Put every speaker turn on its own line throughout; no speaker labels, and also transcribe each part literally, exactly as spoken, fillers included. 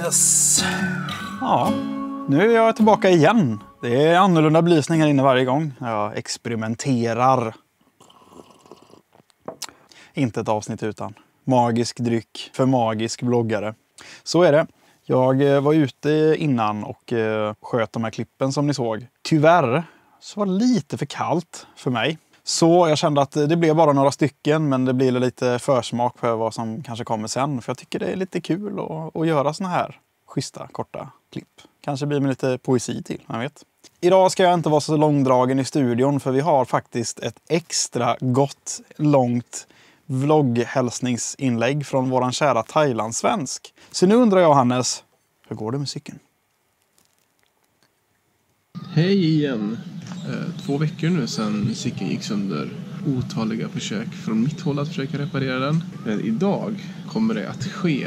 Yes. Ja, nu är jag tillbaka igen. Det är annorlunda belysning här inne varje gång. Jag experimenterar. Inte ett avsnitt utan magisk dryck för magisk bloggare. Så är det. Jag var ute innan och sköt de här klippen som ni såg. Tyvärr så var det lite för kallt för mig. Så jag kände att det blev bara några stycken, men det blir lite försmak för vad som kanske kommer sen. För jag tycker det är lite kul att, att göra såna här schyssta, korta klipp. Kanske blir med lite poesi till, jag vet. Idag ska jag inte vara så långdragen i studion, för vi har faktiskt ett extra gott, långt vlogghälsningsinlägg från våran kära Thailandssvensk. Så nu undrar jag, Hannes, hur går det med cykeln?
Hej igen! Två veckor nu sedan cykeln gick sönder. Otaliga försök från mitt håll att försöka reparera den. Men idag kommer det att ske.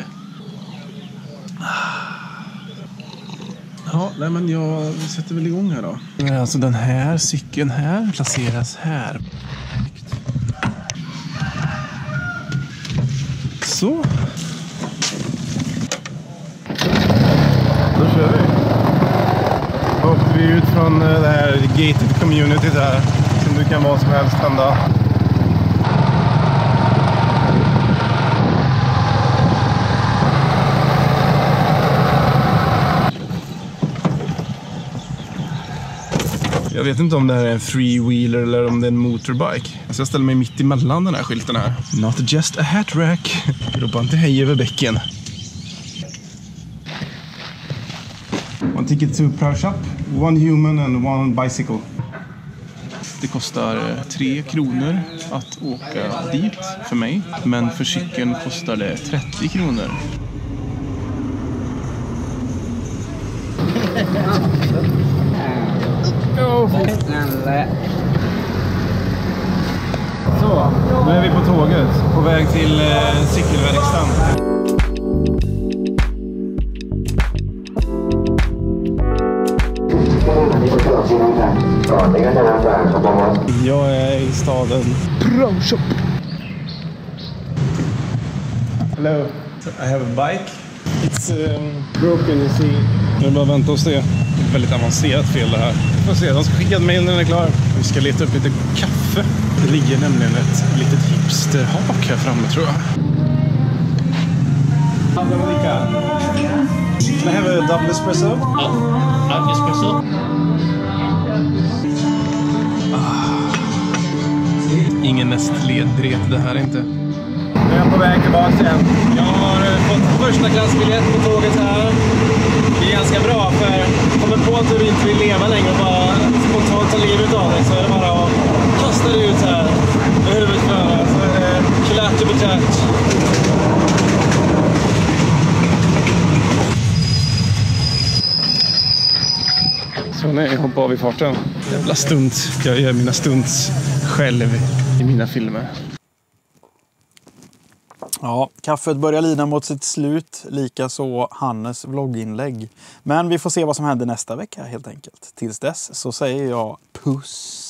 Ja, nej men jag sätter väl igång här då. Alltså den här cykeln här placeras här. Så. Då kör vi. Då åkte vi ut från det här gated communityt här. Som du kan vara som helst hända. Jag vet inte om det här är en freewheeler eller om det är en motorbike. Alltså jag ställer mig mitt emellan den här skylten här. Not just a hat rack. Ropa inte hej över bäcken. One ticket to Proud Shop. One human and one bicycle. Det kostar tre kronor att åka dit för mig. Men för cykeln kostar det trettio kronor. Så, nu är vi på tåget. På väg till eh, cykelverkstan. Jag är i staden Proud Shop. Hello, I have a bike. It's um, broken, you see. Jag bara vänta och se. Det är ett väldigt avancerat fel det här. Vi får se, de ska skicka ett mail när den är klar. Vi ska leta upp lite kaffe. Det ligger nämligen ett litet hipsterhak här framme, tror jag. Dominika. Can I have a double espresso?
Ja, ja, espresso.
Ingen nästledret det här inte. Nu är jag på väg tillbaka igen. Jag har fått första klassbiljett på tåget här. Det är ganska bra, för kommer på att du inte vill leva längre och bara spontant ta livet av dig, så är det bara att kasta dig ut här med huvudet före. Så är det klart och betärt. Så nej, jag hoppar av i farten. Jävla stunt. Jag gör mina stunts själv i mina filmer.
Ja, kaffet börjar lida mot sitt slut, lika så Hannes vlogginlägg. Men vi får se vad som händer nästa vecka helt enkelt. Tills dess så säger jag puss.